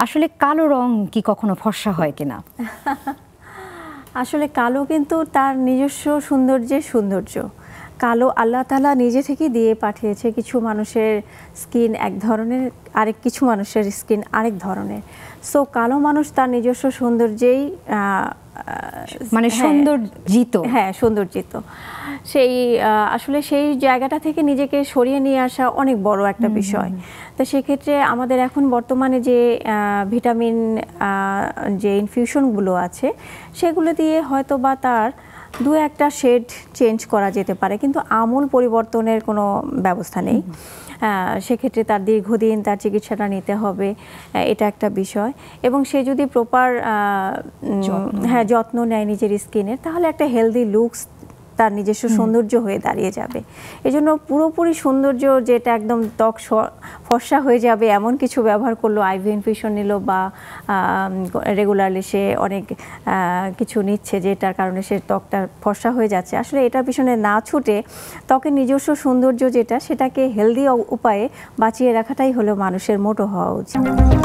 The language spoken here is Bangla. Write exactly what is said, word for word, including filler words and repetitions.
আসলে কালো রং কি কখনো ফর্সা হয় কিনা? আসলে কালো কিন্তু তার নিজস্ব সৌন্দর্যের সৌন্দর্য। কালো আল্লাহ তাআলা নিজে থেকে দিয়ে পাঠিয়েছে। কিছু মানুষের স্কিন এক ধরনের, আরেক কিছু মানুষের স্কিন আরেক ধরনের। সো কালো মানুষ তার নিজস্ব সৌন্দর্যেই মানে সৌন্দর্জিত, হ্যাঁ সৌন্দর্জিত। সেই আসলে সেই জায়গাটা থেকে নিজেকে সরিয়ে নিয়ে আসা অনেক বড় একটা বিষয়। তো সেক্ষেত্রে আমাদের এখন বর্তমানে যে ভিটামিন যে ইনফিউশনগুলো আছে সেগুলো দিয়ে হয়তো বা তার দু একটা শেড চেঞ্জ করা যেতে পারে, কিন্তু আমূল পরিবর্তনের কোনো ব্যবস্থা নেই। সেক্ষেত্রে তার দীর্ঘদিন তার চিকিৎসাটা নিতে হবে, এটা একটা বিষয়। এবং সে যদি প্রপার হ্যাঁ যত্ন নেয় নিজের স্কিনের, তাহলে একটা হেলদি লুকস তার নিজস্ব সৌন্দর্য হয়ে দাঁড়িয়ে যাবে। এজন্য পুরোপুরি সৌন্দর্য যেটা একদম ত্বক ফর্সা হয়ে যাবে এমন কিছু ব্যবহার করলো, আইভি ইনফিউশন নিল বা রেগুলারলি সে অনেক কিছু নিচ্ছে যেটার কারণে সে ত্বকটা ফর্সা হয়ে যাচ্ছে, আসলে এটার পিছনে না ছুটে ত্বকের নিজস্ব সৌন্দর্য যেটা সেটাকে হেলদি উপায়ে বাঁচিয়ে রাখাটাই হলো মানুষের মোটো হওয়া উচিত।